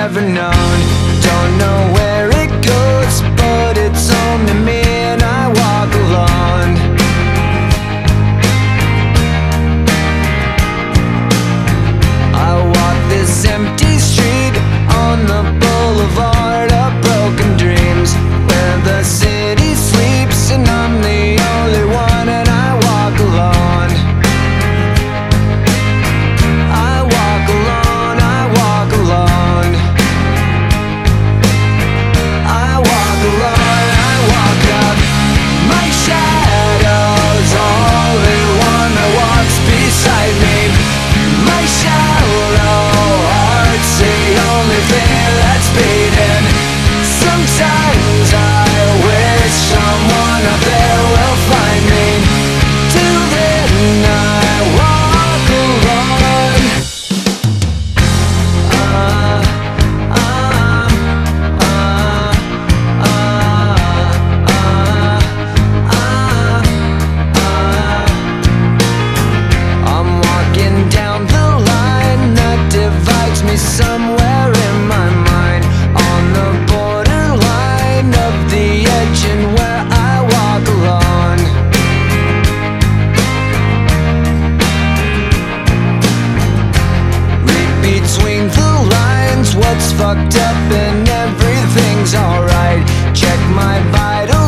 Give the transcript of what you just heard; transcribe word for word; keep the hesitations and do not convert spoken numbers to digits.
never known. Don't know where it goes, but it's only me and I walk alone. I walk this empty street on the boulevard of broken dreams, where the city sleeps and I'm the only one, and I walk alone. I walk alone, I walk alone. I walk alone, I walk up. My shadow's only one that walks beside me. My shallow heart's the only thing that's beating. Sometimes I wish someone up there will find me. Till then I walk alone. Uh, uh, uh, uh, uh, uh. I'm walking down the line that divides me somewhere in my mind, on the borderline of the edge and where I walk alone. Read between the lines what's fucked up and everything's alright. Check my vital